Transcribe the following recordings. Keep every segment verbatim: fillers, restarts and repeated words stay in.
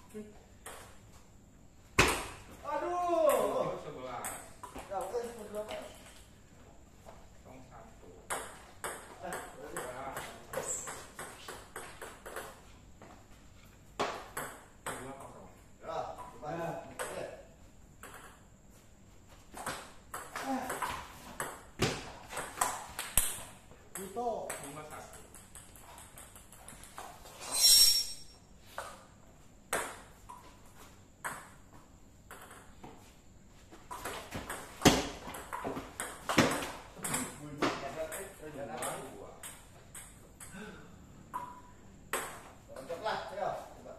Aduh. sebelas. Enggak, udah berapa? Tong satu. Ah, Dua. Dua kosong. ya, gimana? Oke. Itu Lima satu. Dua dua. Loncat lah, ayo. Coba.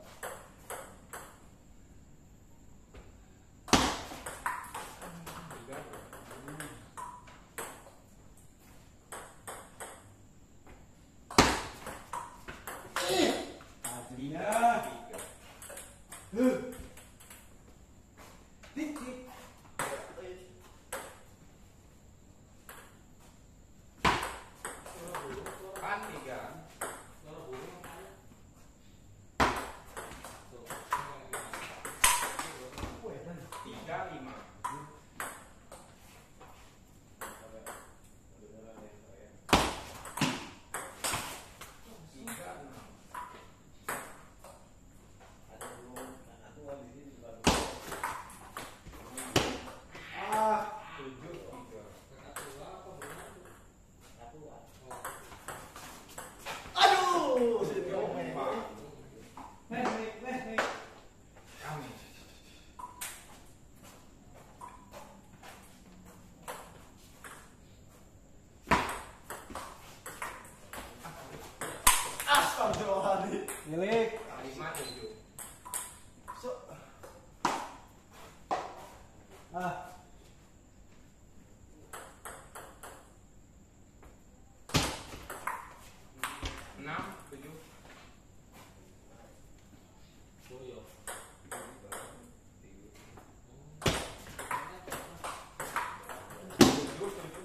Tiga dua. Adriana. Tiga. Huh. Titik. Kan tiga. Tiga lima. Tiga enam. Ah, Tujuh tiga. aduh. Sini Empat. Nih, nih, nih, nih. Kami. Astagfirullahaladzim. Milik. Lima tujuh. So. Ah. Enam tujuh. Tujuh tujuh.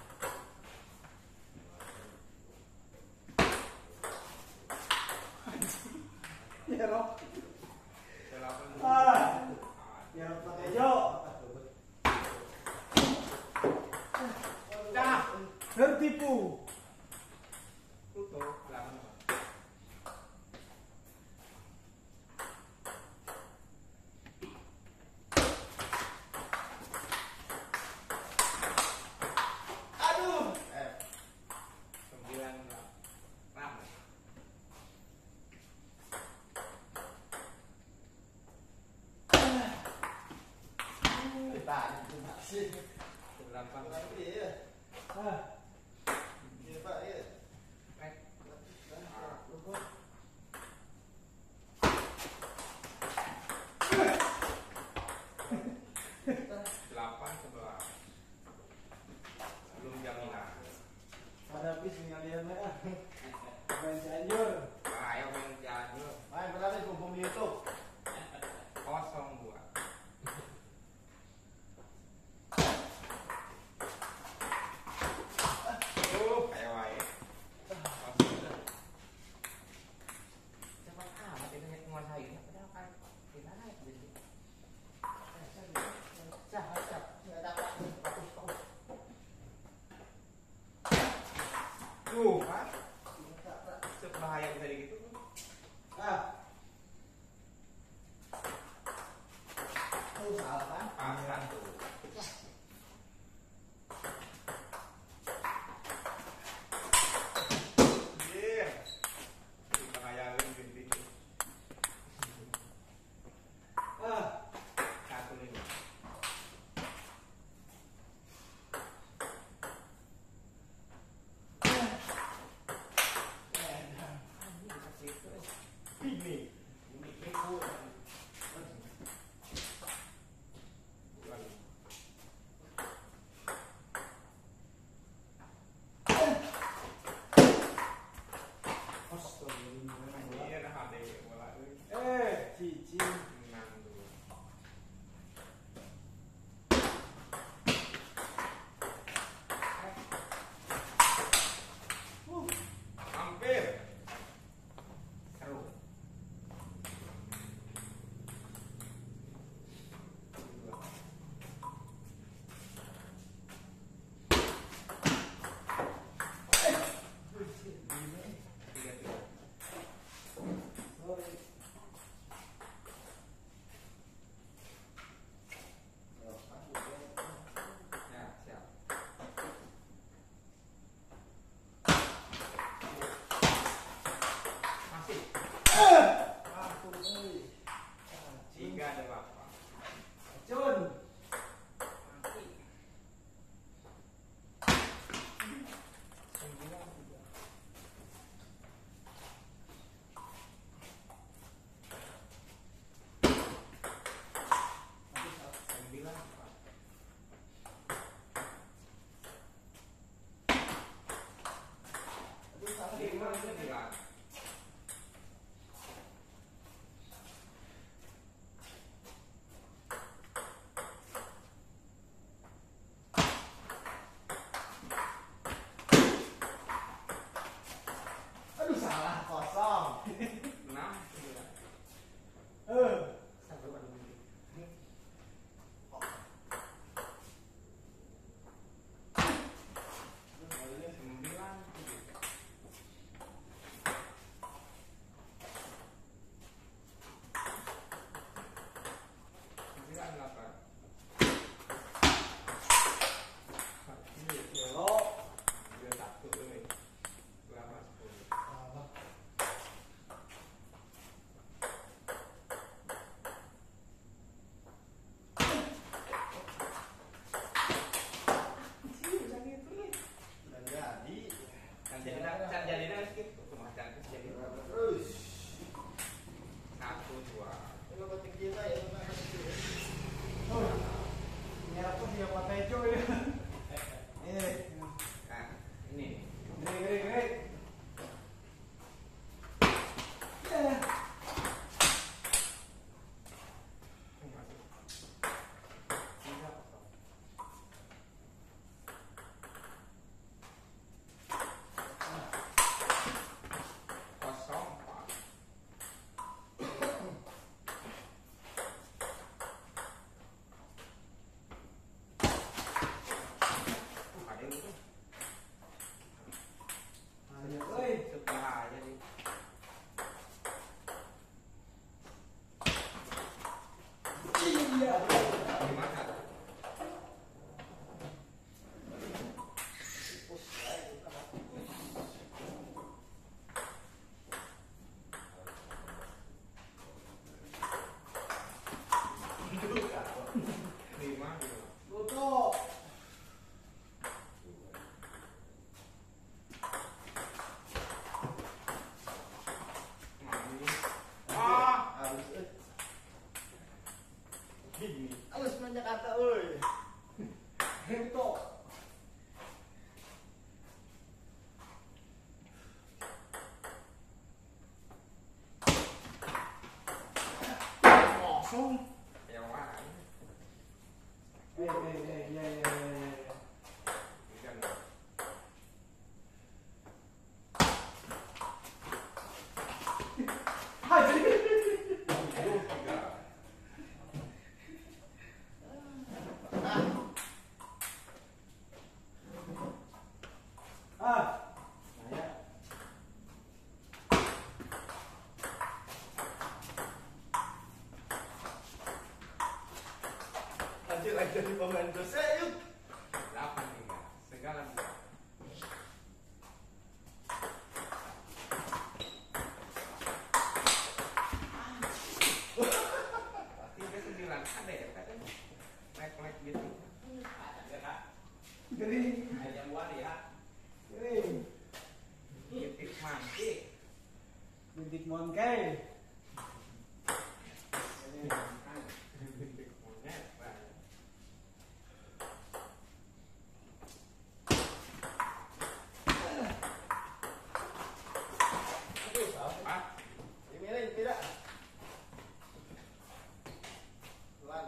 Ya, Rob. Delapan Ah. Ya, Rob pakai yo. Dah. Tertipu. Tutup. Delapan. Aduh. Eh. Sembilan delapan. Kita itu masih. Delapan. Lagi ya. Ah. Ini Pak ya. Eh. Delapan sebelas. Belum jaminan. Ada bis ngalian ya. Main Cianjur. Ayo main Cianjur. Main berapa kumpul di YouTube? Kosong dua. Tuh, kayak wae. Cepat amat itu menguasai. Padahal kan kita naik jadi. Cah, cah. Enggak dapat. Tuh, kan? Sebahaya bisa gitu. Ah. Oh, salah kan? Ah, satu. Iya. Kita ngayalin gitu. Ah. Satu lima. Ini. Ini ribu. Eh, cici. Hampir. Seru. kosong. Ya wah. Eh, eh, eh, ya, ya, ya, ya. Ikan. Hai, jadi. Aduh, tiga. Ah. Nah, ya. Lanjut lagi dari pemain dosa yuk. Delapan tiga. Segala bisa. Tiga sembilan ada ya kan? Naik-naik gitu. Ada kak. Kering. Ayam buah ya. Kering. Titik mangki. Bintik mongkai. Titik monyet. Aduh, salah. Ah, Dimiring tidak. Pelan.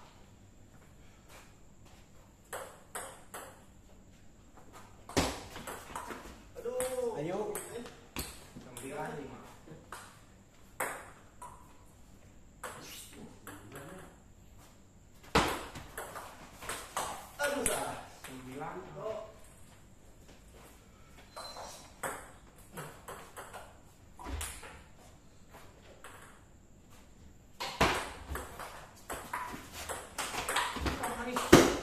Aduh. Ayo. sembilan lima. Aduh, salah. Sembilan. Oh. Oh, manis.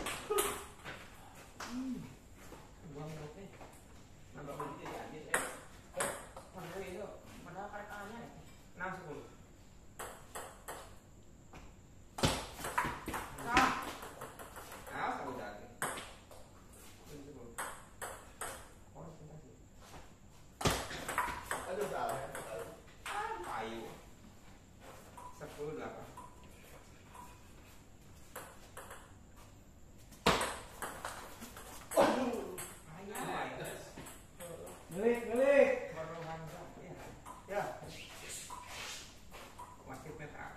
Hmm. Buang roti. Nambah begitu ya, Adit, eh. Eh, mana itu? Mana kartanya? enam sepuluh. Ah. Nah, saya udah. enam sepuluh. Oh, sebentar sih. Aduh, salah. Ah, payu. sepuluh delapan. Waduh. Payu, payu. Ngelik, ngelik. Barohan ya. Ya. Masih peta.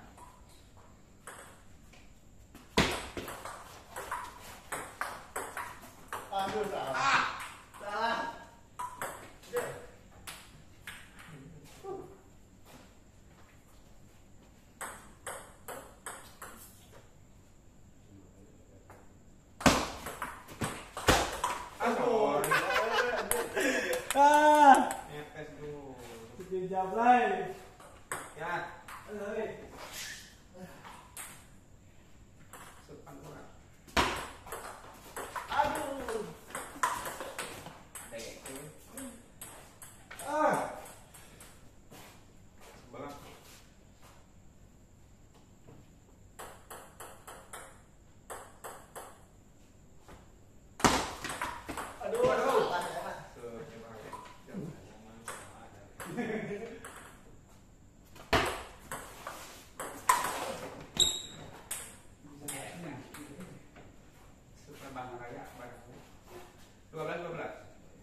Aduh, salah. Ah. Salah. Ya. Ah, sorry. Ah. Netes dulu. Bikin jablay. Ya, Ngelik. supan kurang. Aduh. Ada kayak gitu. Ah. Sebelah. Aduh, salah. Secoba. Super Bang Raya barangnya. dua belas dua belas.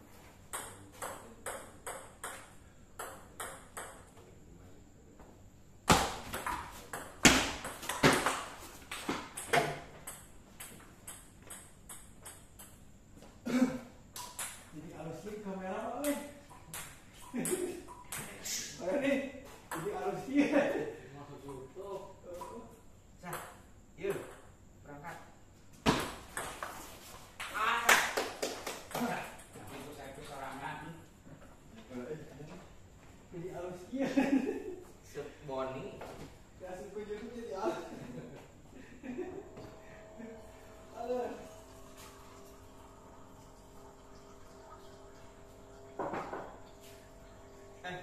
Jadi halus sih kamera Pak, oi. Ayo nih. Jadi halus sih. Masuk tutup. Sah. Yuk. Berangkat. Ah. Itu saya itu serangan. Jadi halus sih. Seboni. Kasih kunjung jadi halus. Aduh. Eh.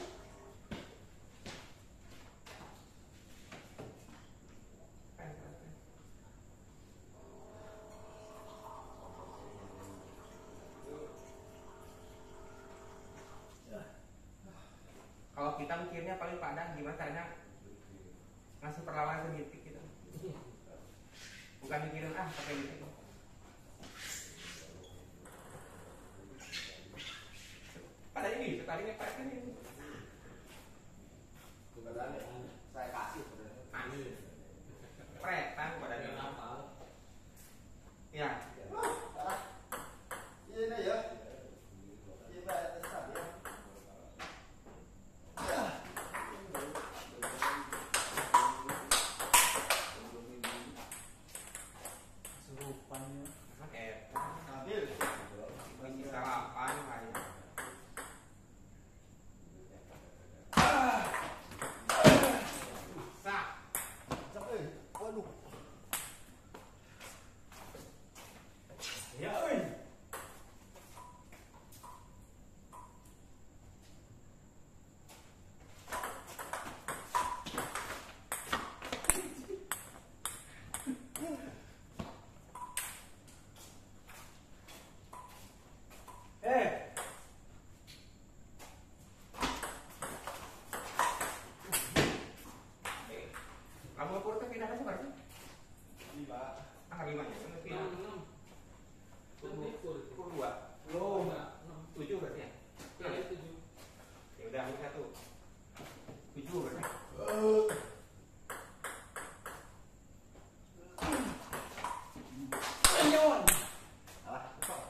Kalau kita mikirnya paling padan gimana caranya ngasih perlawanan ke gitu gitu. Bukan mikirin ah pakai gitu. Pada ini sekalinya pakai ini. Bukan saya kasih. Manis. kalimanya kan lebih puluh dua Belum. tujuh berarti ya ya udah ambil satu tujuh berarti Ayon. Alah, kok.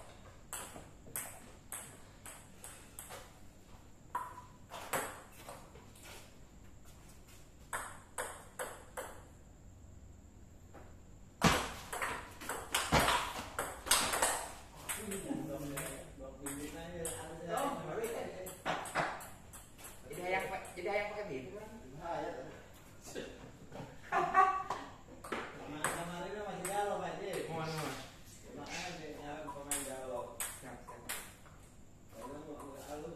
jadi ayam jadi ayam pakai beef kan Bahaya tuh. Kemarin masih galau Pak Ji. mau mana mau Makanya dia nyari pemain galau. siap siap Karena mau halus.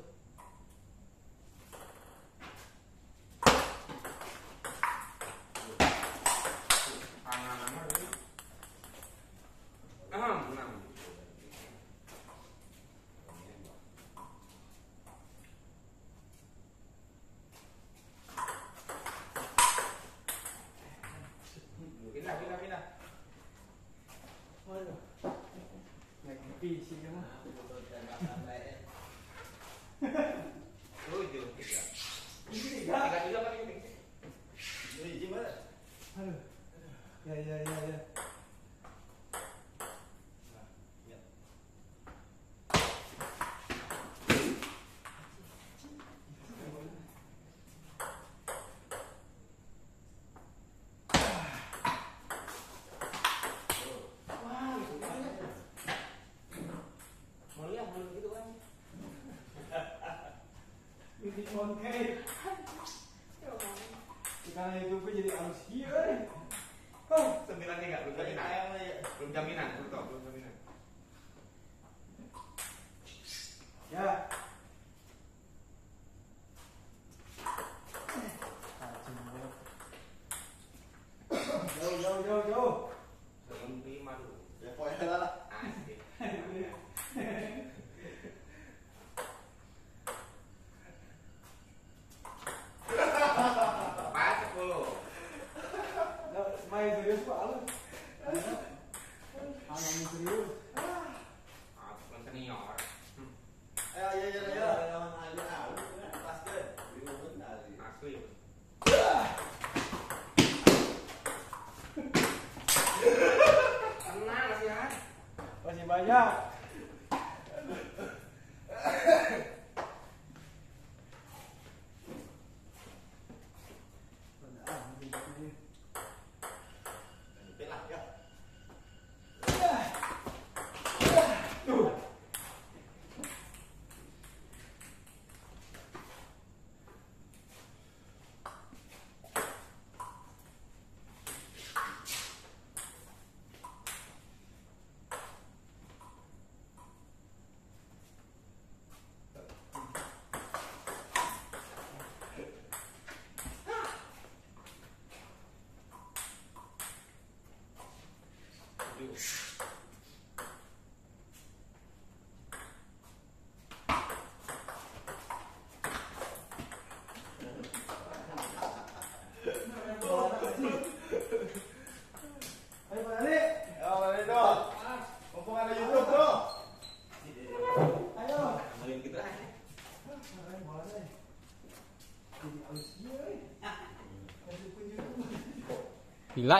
tangan nama ini enam enam pindah pindah pindah Waduh. Naik visi dia mah. tujuh tiga Ini tiga tiga. tiga apa ini Ini gimana? Aduh. Ya ya ya ya. wah gitu kan mau lihat mau gitu kan Ini concave. Karena itu pun jadi halus here. Oh, sembilan tiga belum Tadi jaminan ayam aja. belum jaminan belum tahu belum jaminan ya. Kacau banget. Jauh jauh jauh jauh. belum lima dulu Ya pokoknya lah. asik empat sepuluh Nah, main serius Pak Alun. Main serius. ah bukan senior hmm. Ayo ayo ayo ayo. Lawan Ali Alun. Lepaskan. Bingung tadi. asli tenang masih ya Masih banyak. Ah, mungkin begini. Lanjutin lah ya. Tuh. tujuh